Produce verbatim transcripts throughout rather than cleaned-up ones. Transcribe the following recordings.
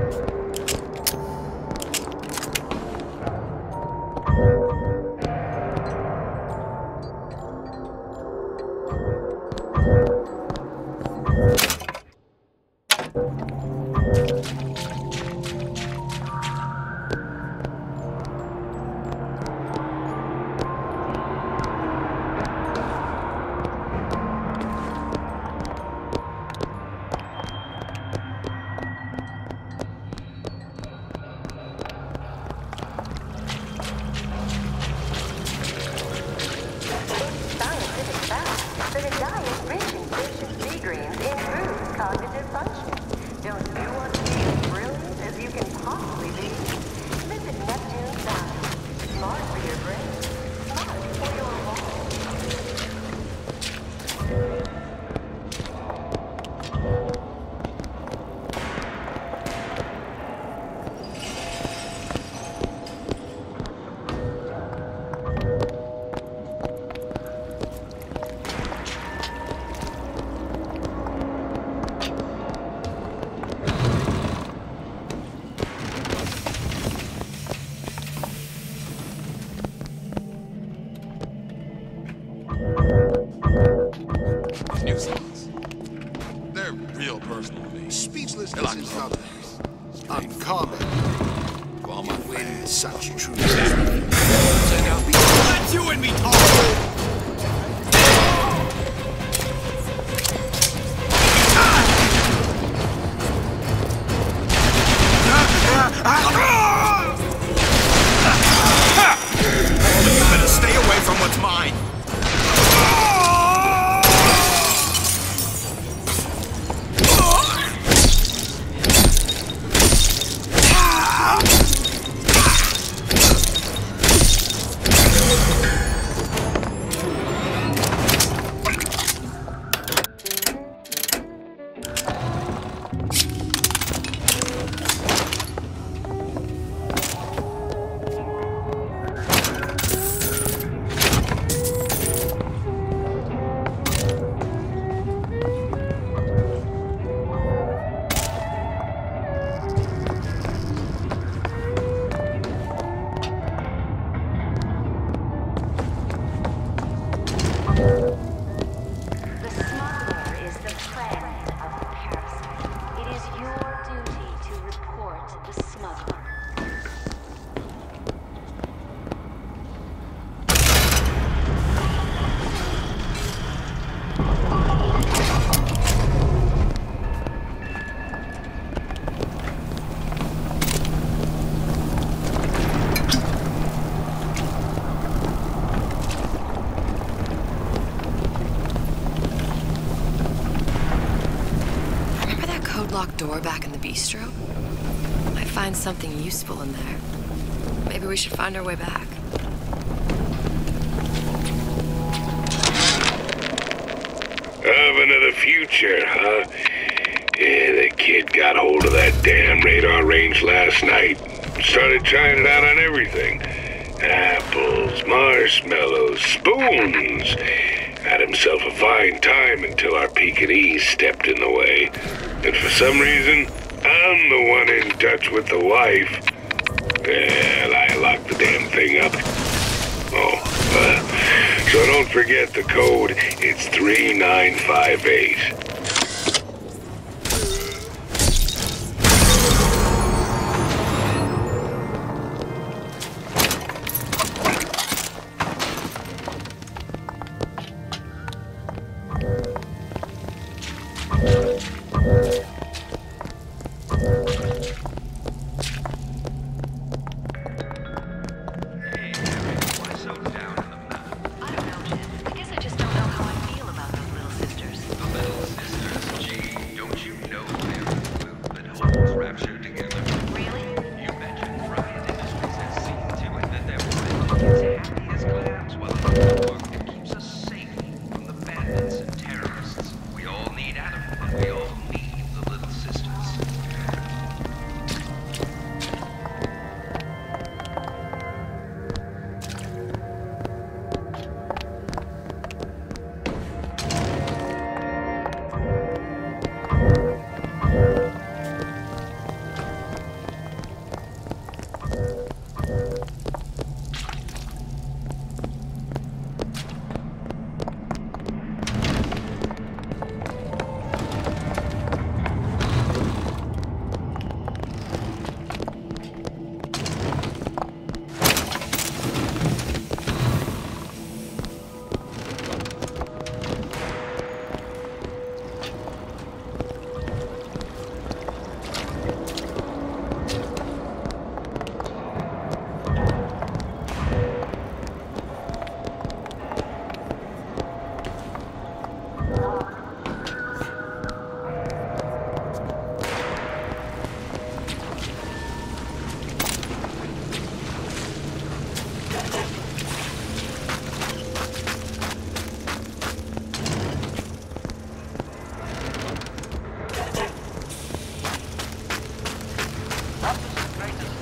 Door back in the bistro? Might find something useful in there. Maybe we should find our way back. Oven of the future, huh? Yeah, the kid got hold of that damn radar range last night. Started trying it out on everything. Apples, marshmallows, spoons. Had himself a fine time until our Pekingese stepped in the way. And for some reason, I'm the one in touch with the wife. Well, I locked the damn thing up. Oh, uh, so don't forget the code. It's three nine five eight.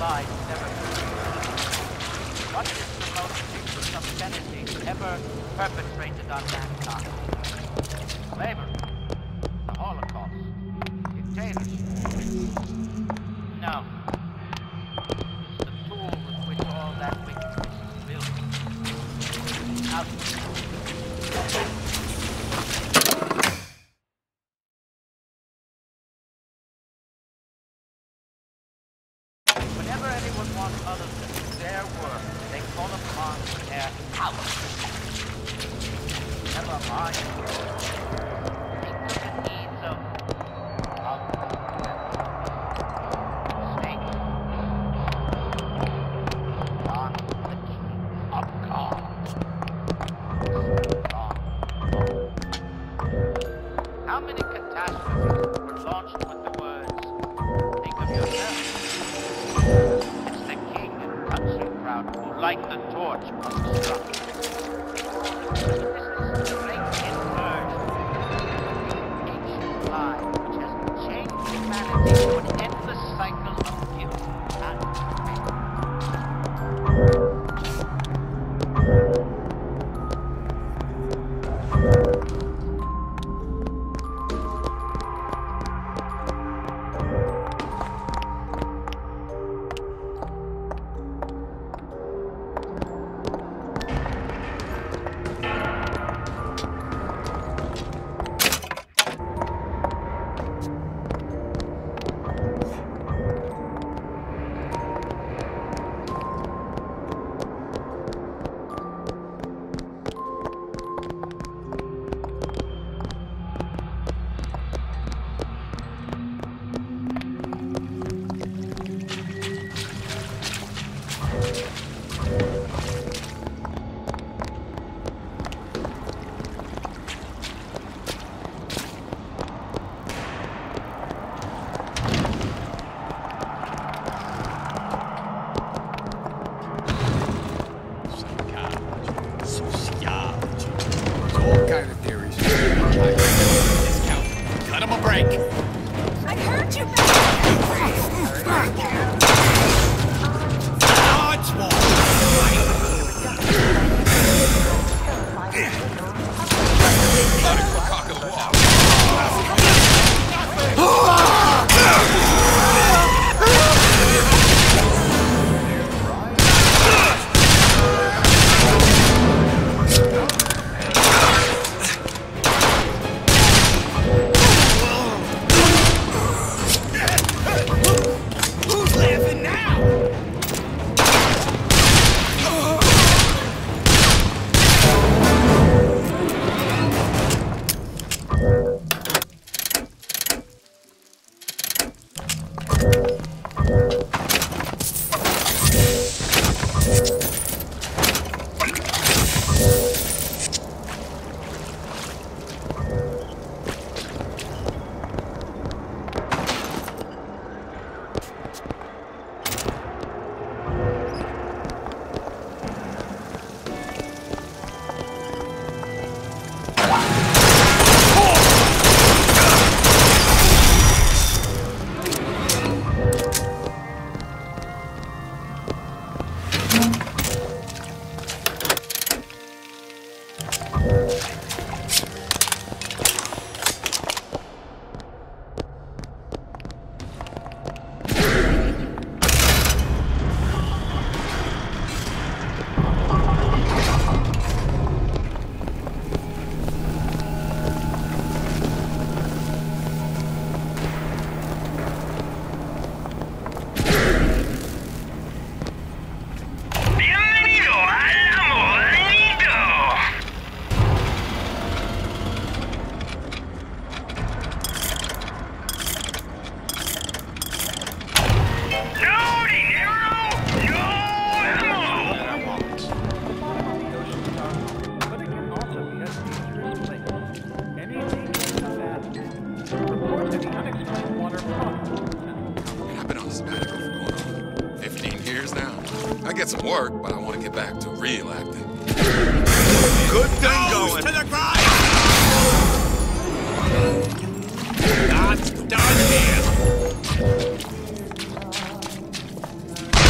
lies never What is the most vicious obscenity ever perpetrated on mankind? Slavery, the Holocaust, dictatorship. No. It's the tool with which all that wickedness is built. Out. Whenever anyone wants others to do their work, they call upon their power. Never mind. Think of the needs of of snake. Not the king of God. How many catastrophes were launched with the words, think of yourself? It's the king and country crowd who, like the torch, must be struck. This is the great inversion, the ancient lie, which has changed humanity to an endless cycle of guilt and pain. I get some work, but I want to get back to real acting. Good thing going. To the grind! That's done here.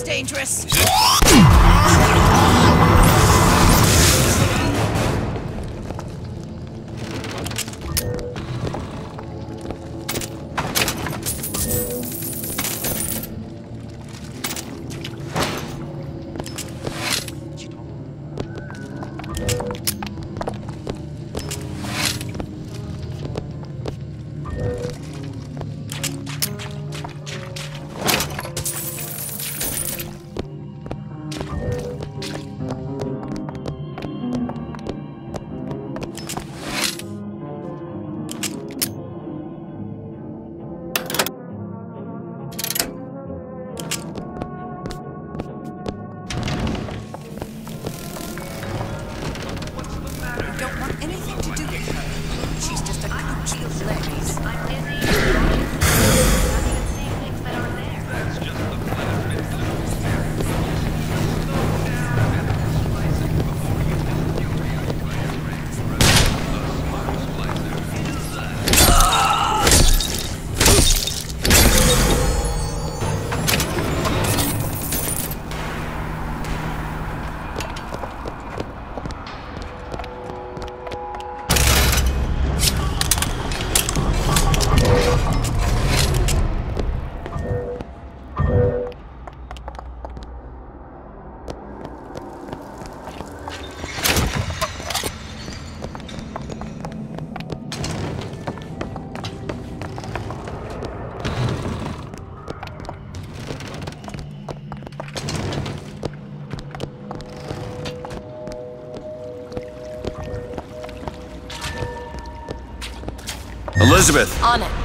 dangerous. Elizabeth! On it.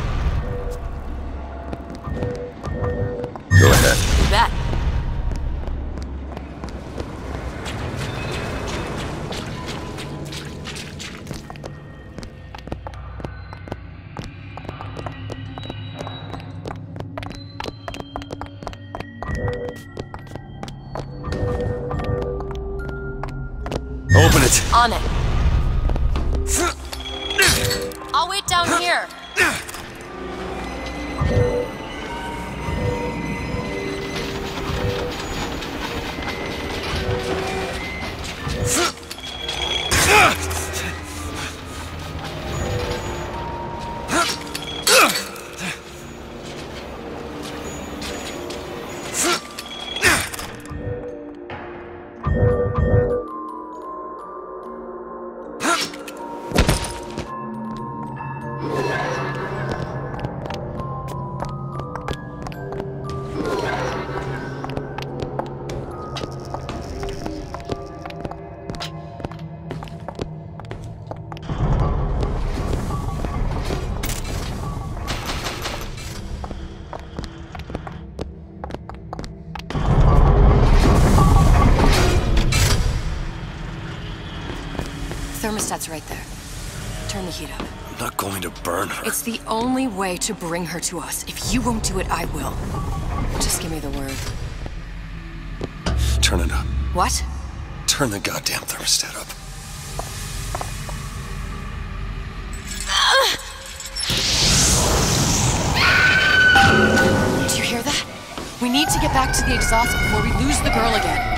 Go ahead. You bet. Open it. On it. I'll wait down here. Thermostat's right there. Turn the heat up. I'm not going to burn her. It's the only way to bring her to us. If you won't do it, I will. Just give me the word. Turn it up. What? Turn the goddamn thermostat up. Do you hear that? We need to get back to the exhaust before we lose the girl again.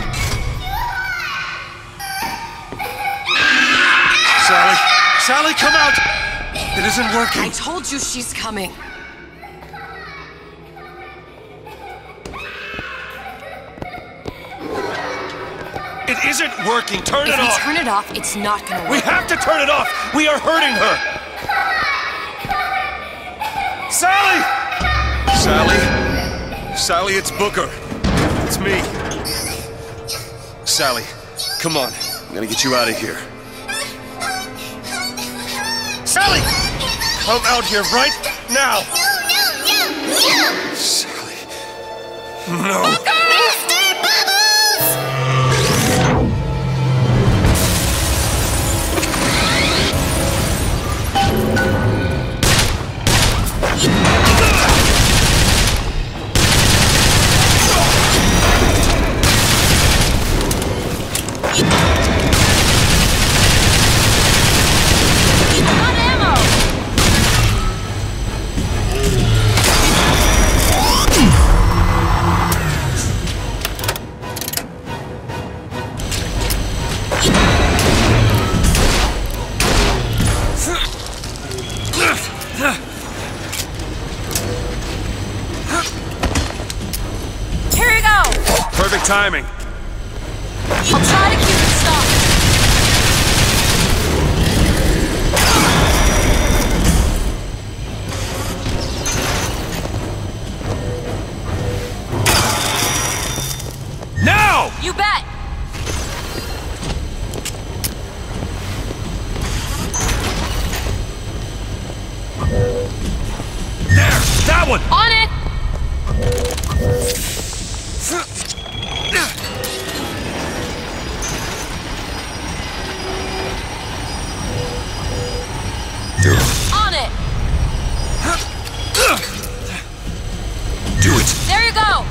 Sally! Sally, come out! It isn't working. I told you she's coming. It isn't working. Turn If it we off. turn it off, it's not gonna work. We have to turn it off. We are hurting her. Sally! Sally? Sally, it's Booker. It's me. Sally, come on. I'm gonna get you out of here. Sally! Come out here right now! No, no, no, no! Sally. No. Mister Bubbles! Got ammo! Perfect timing. I'll try to keep it stopped. Now! You bet! There! That one! On it! On it! Do it! There you go!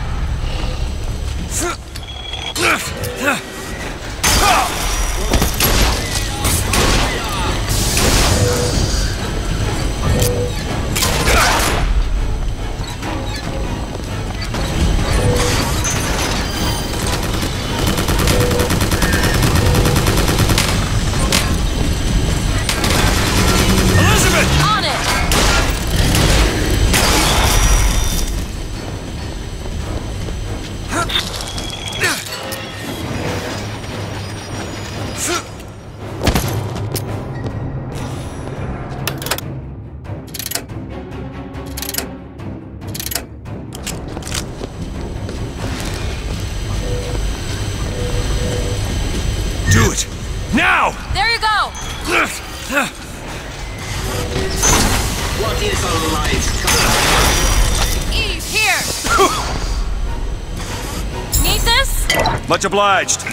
On it! Do it! Now! There you go! What is a life? Eve, here! Need this? Much obliged.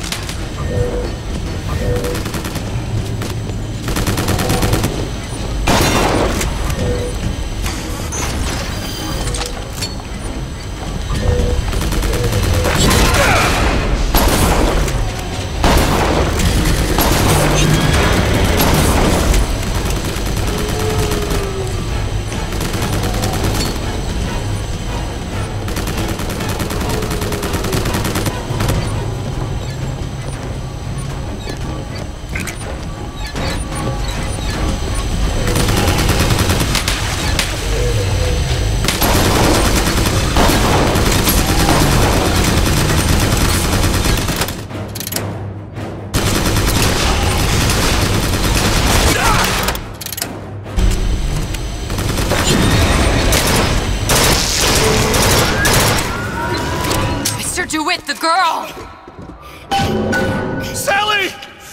Mister DeWitt, the girl! Sally!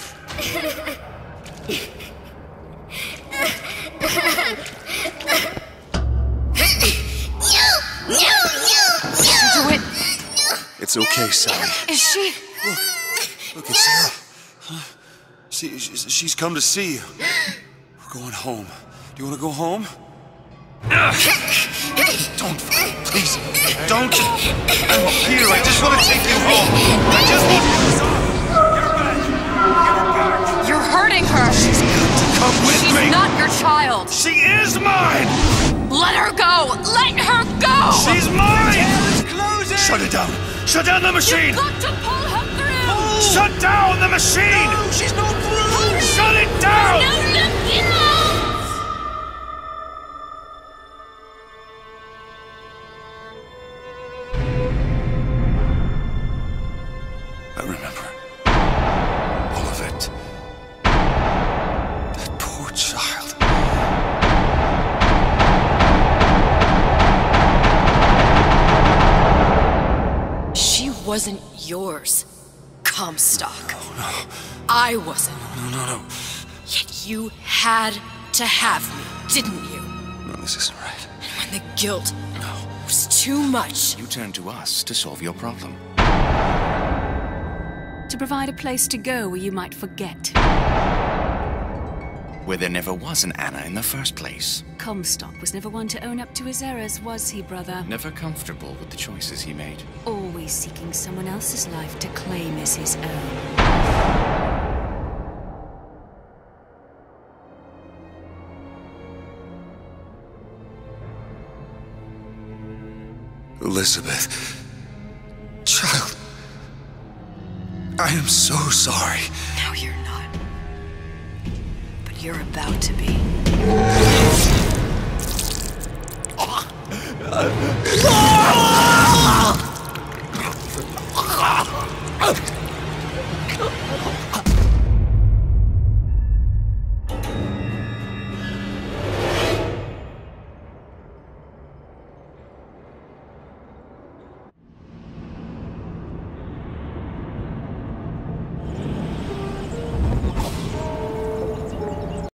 DeWitt, It's okay, Sally. is she? Look at Sarah. Huh? She, she's, she's come to see you. We're going home. Do you want to go home? Don't, please, don't. I'm here. I just want to take you home. I just want you to stop. Get her back. Get her back. You're hurting her! She's got to come with She's me. not your child! She is mine. Let her go! Let her go! She's mine. Shut it down. Shut down the machine. You've got to pull her through! Shut down the machine. No, she's not through. Shut it down. No, no, no! I remember all of it. That poor child. She wasn't yours, Comstock. Oh, no. I wasn't. No, no, no. Yet you had to have me, didn't you? No, this isn't right. And when the guilt was too much, You turned to us to solve your problem. To provide a place to go where you might forget. Where there never was an Anna in the first place. Comstock was never one to own up to his errors, was he, brother? Never comfortable with the choices he made. Always seeking someone else's life to claim as his own. Elizabeth. Child. I am so sorry. no, you're not. But you're about to be. Oh.